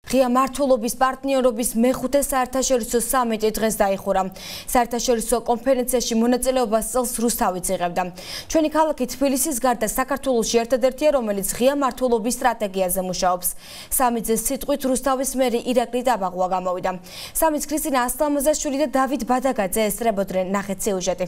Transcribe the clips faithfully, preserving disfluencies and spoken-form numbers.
ღია მმართველობის პარტნიორობის მეხუთე საერთაშორისო სამიტი დღეს დაიხურა. საერთაშორისო კონფერენციაში მონაწილეობას წელს რუსთავიც იღებდა. ჩვენი ქალაქი თბილისის გარდა საქართველოში ერთადერთია, რომელიც ღია მმართველობის სტრატეგიაზე მუშაობს. სამიტზე სიტყვით რუსთავის მერი ირაკლი ტაბაღვა გამოვიდა. სამიტს ქრისტინა ასლამაზაშვილი და დავით ბადაგაძე ესწრებოდნენ. ნახეთ სიუჟეტი.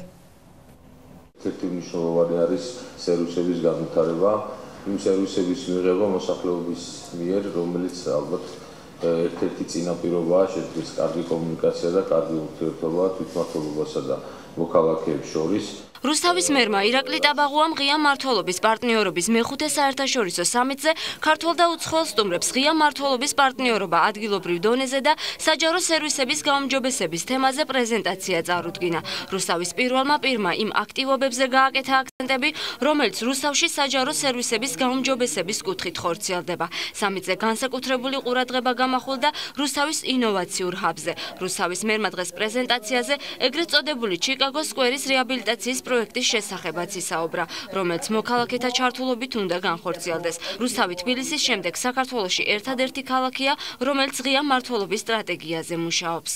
ერთი მნიშვნელოვანი არის სერვისების განვითარება, იმ სერვისების მიღება მოსახლეობის მიერ, რომელიც ალბათ ერთ-ერთი წინაპირობაა შეძლოს კარგი კომუნიკაცია და კარგი ურთიერთობა თვითმმართველობასა და მოქალაქეებს შორის. რუსთავის მერმა ირაკლი ტაბაღუამ ღია მმართველობის პარტნიორობის მეხუთე საერთაშორისო სამიტზე ქართველ და უცხოელ სტუმრებს ღია მმართველობის პარტნიორობა ადგილობრივ დონეზე და საჯარო სერვისების გაუმჯობესების თემაზე პრეზენტაცია წარუდგინა. რუსთავის პირველმა პირმა იმ აქტივობებზე გააკეთა აქცენტები, რომელიც რუსთავში საჯარო სერვისების გაუმჯობესების კუთხით ხორციელდება. სამიტზე განსაკუთრებული ყურადღება გამახვილდა რუსთავის ინოვაციურ ჰაბზე. რუსთავის მერმა დღეს პრეზენტაციაზე ეგრეთ წოდებული ჩიკაგოს სკვერის რეაბილიტაციის პროექტის შესახებაც ისაუბრა, რომელიც მოქალაქეთა ჩართულობით უნდა განხორციელდეს. რუსთავი თბილისის შემდეგ საქართველოში ერთადერთი ქალაქია, რომელიც ღია მმართველობის სტრატეგიაზე მუშაობს.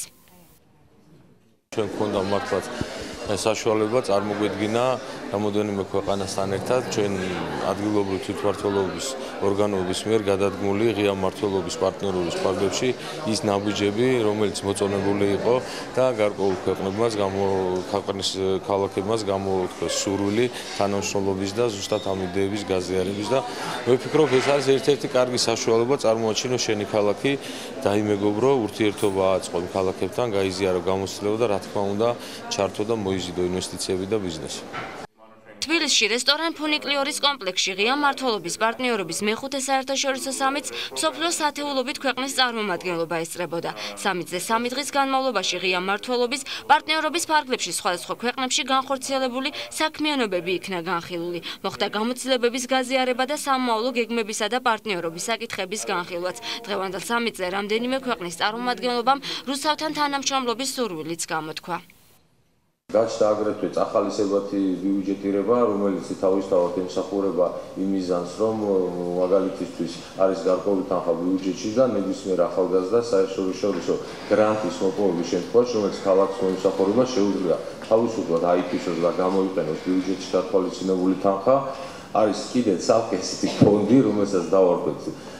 ჩვენ გქონდა მართლაც საშუალება წარმოგვედგინა რამოდენიმე ქვეყანასთან ერთად ჩვენ ადგილობრივი თვითმმართველობის ორგანოების მიერ გადადგმული ღია მმართველობის პარტნიორობის ფარგლებში ის ნაბიჯები, რომელიც მოწონებული იყო და გარკვეულ ქვეყნებმაც გამოქვეყნეს ქალაქებმაც გამოთქვეს სურვილი თანამშრომლობის და ზუსტად ამ იდეების გაზიარების და მე ვფიქრობ, ეს არის ერთ-ერთი კარგი საშუალება წარმოაჩინო შენი ქალაქი, დაიმეგობრო, ურთიერთობა აწყო იმ ქალაქებთან, გაიზიარო გამოცდილება და რა თქმა უნდა ჩართო და მოიზიდო ინვესტიციები და ბიზნესი. თბილისში რესტორან ფუნიკლიორის კომპლექსში ღია მმართველობის პარტნიორობის მეხუთე საერთაშორისო სამიტს მსოფლიოს ათეულობით ქვეყნის წარმომადგენლობა ესწრებოდა. სამიტზე სამი დღის განმავლობაში ღია მმართველობის პარტნიორობის ფარგლებში სხვადასხვა ქვეყნებში განხორციელებული საქმიანობები იქნა განხილული. მოხდა გამოცდილებების გაზიარება და სამომავლო გეგმებისა და პარტნიორობის საკითხების განხილვაც. დღევანდელ სამიტზე რამდენიმე ქვეყნის წარმომადგენლობამ რუსთავთან თანამშრომლობის სურვილიც გამოთქვა. გაჩნდა აგრეთვე წახალისებათი ბიუჯეტირება, რომელიც თავისთავად ემსახურება იმ მიზანს, რომ მაგალითისთვის არის გარკვეული თანხა ბიუჯეტში და ნებისმიერ ახალგაზრდას საერთაშორისო გრანტის მოპოვების შემთხვევაში, რომელიც ქალაქს მოემსახურება, შეუძლია თავისუფლად აითვისოს და გამოიყენოს ბიუჯეტში გათვალისწინებული თანხა. არის კიდევ ცალკე ისეთი ფონდი, რომელსაც დავარქვეთ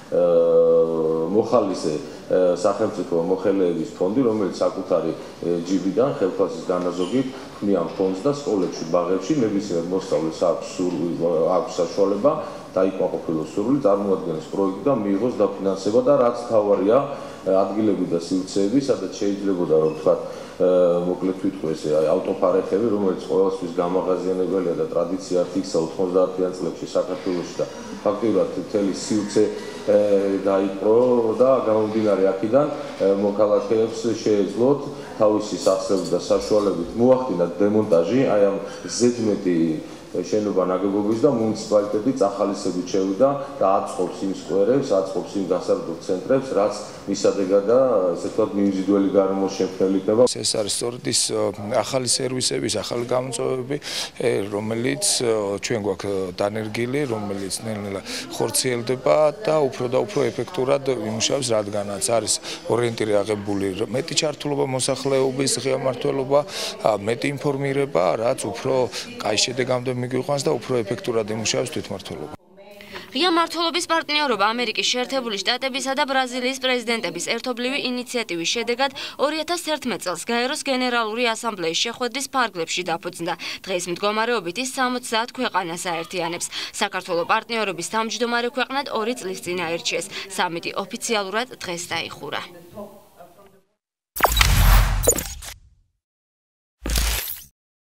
მოხალისე სახელმწიფო მოხელეების ფონდი, რომელიც საკუთარი ჯიბიდან ხელფასის განაზოგით ქმნიან ფონდს და სკოლებში, ბაღებში ნებისმიერ მოსწავლეს აქვს აქვს საშუალება დაიკმაყოფილოს სურვილი, წარმოადგენს პროექტი და მიიღოს დაფინანსება და რაც თავარია ადგილები და სივრცეები, სადაც შეიძლებოდა რომ თქვა მოკლედ ვიტყვეს ავტოფარეხები, რომელიც ყოველთვის გამაღაზიანებელია და ტრადიცია იქცა ოთხმოცდაათიან წლებში საქართველოში და ფაქტიურად მთელი სივრცე დაიპყრო და გამომდინარე აქედან მოქალაქეებს შეეძლოთ თავისი სახსრებით და საშუალებით მოახდინათ დემონტაჟი აი ამ ზედმეტი შენობა ნაგებობის და მუნიციპალიტეტი წახალისებით შევიდა და აწყობს იმ სკვერებს, აწყობს იმ გასართობ ცენტრებს, რაც მისადეგად და ესე ვთქვათ მიმზიდველი გარემოსშემქმნელი იქნება. ეს არის სწორედ ის ახალი სერვისების, ახალი გამოწვევები, რომელიც ჩვენ გვაქვს დანერგილი, რომელიც ნელ-ნელა ხორციელდება და უფრო და უფრო ეფექტურად იმუშავებს, რადგანაც არის ორიენტირი აღებული მეტი ჩართულობა მოსახლეობის ღია მმართველობა, მეტი ინფორმირება, რაც უფრო კაი შედეგამდე მიგვიყვანს და უფრო ეფექტურად იმუშავებს თვითმმართველობა. ღია მმართველობის პარტნიორობა ამერიკის შეერთებული შტატებისა და ბრაზილიის პრეზიდენტების ერთობლივი ინიციატივის შედეგად ორი ათას თერთმეტ წელს გაეროს გენერალური ასამბლეის შეხვედრის ფარგლებში დაფუძნდა. დღეს მდგომარეობით ის სამოცდაათ ქვეყანას აერთიანებს. საქართველოს პარტნიორობის თავმჯდომარე ქვეყნად ორი წლის წინ აირჩიეს. სამიტი ოფიციალურად დღეს დაიხურა.